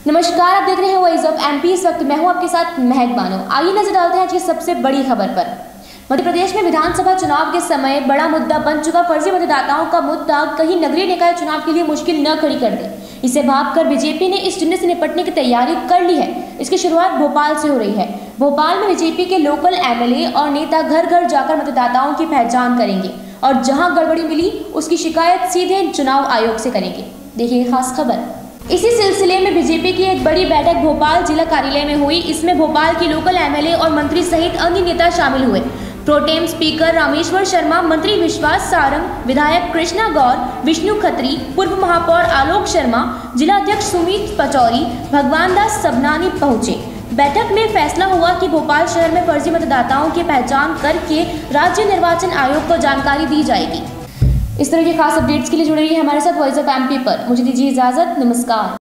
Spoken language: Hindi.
नमस्कार, आप देख रहे हैं वॉइस ऑफ एमपी। इस वक्त मैं हूं आपके साथ महक बानो। आइए नजर डालते हैं आज की सबसे बड़ी खबर पर। मध्य प्रदेश में विधानसभा चुनाव के समय बड़ा मुद्दा बन चुका फर्जी मतदाताओं का मुद्दा कहीं नगरीय निकाय चुनाव के लिए मुश्किल न खड़ी कर दे, इसे भांपकर बीजेपी ने इस चिन्ह से निपटने की तैयारी कर ली है। इसकी शुरुआत भोपाल से हो रही है। भोपाल में बीजेपी के लोकल एमएलए और नेता घर घर जाकर मतदाताओं की पहचान करेंगे और जहां गड़बड़ी मिली उसकी शिकायत सीधे चुनाव आयोग से करेंगे। देखिए खास खबर। इसी सिलसिले में बीजेपी की एक बड़ी बैठक भोपाल जिला कार्यालय में हुई। इसमें भोपाल की लोकल एमएलए और मंत्री सहित अन्य नेता शामिल हुए। प्रोटेम स्पीकर रामेश्वर शर्मा, मंत्री विश्वास सारंग, विधायक कृष्णा गौर, विष्णु खत्री, पूर्व महापौर आलोक शर्मा, जिलाध्यक्ष सुमित पचौरी, भगवान दास सबनानी पहुंचे। बैठक में फैसला हुआ कि भोपाल शहर में फर्जी मतदाताओं की पहचान करके राज्य निर्वाचन आयोग को जानकारी दी जाएगी। इस तरह के खास अपडेट्स के लिए जुड़े रहिए हमारे साथ वॉइस ऑफ एमपी पर। मुझे दीजिए इजाजत, नमस्कार।